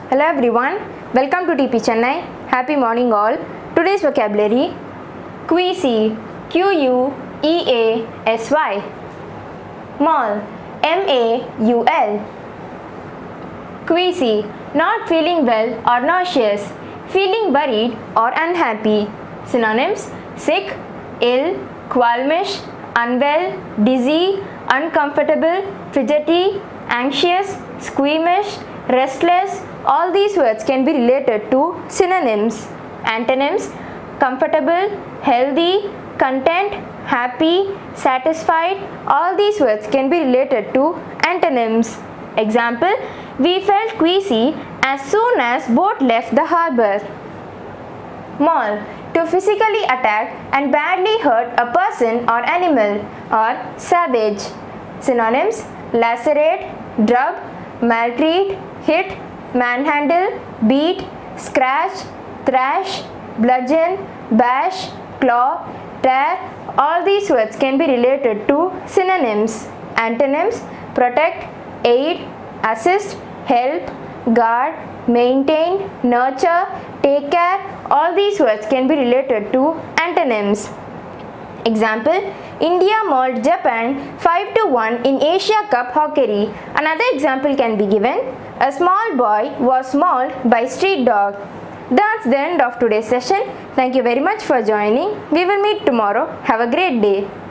Hello everyone, welcome to TP Chennai. Happy morning all. Today's vocabulary: queasy, Q-U-E-A-S-Y. Maul, M-A-U-L. Queasy, not feeling well or nauseous, feeling worried or unhappy. Synonyms: sick, ill, qualmish, unwell, dizzy, uncomfortable, fidgety, anxious, squeamish, restless. All these words can be related to synonyms. Antonyms: comfortable, healthy, content, happy, satisfied. All these words can be related to antonyms. Example: we felt queasy as soon as boat left the harbor. Maul, to physically attack and badly hurt a person or animal, or savage. Synonyms: lacerate, drub, maltreat, hit, manhandle, beat, scratch, thrash, bludgeon, bash, claw, tear. All these words can be related to synonyms. Antonyms: protect, aid, assist, help, guard, maintain, nurture, take care. All these words can be related to antonyms. Example: India mauled Japan 5-1 in Asia Cup hockey. Another example can be given: a small boy was mauled by street dog. That's the end of today's session. Thank you very much for joining. We will meet tomorrow. Have a great day.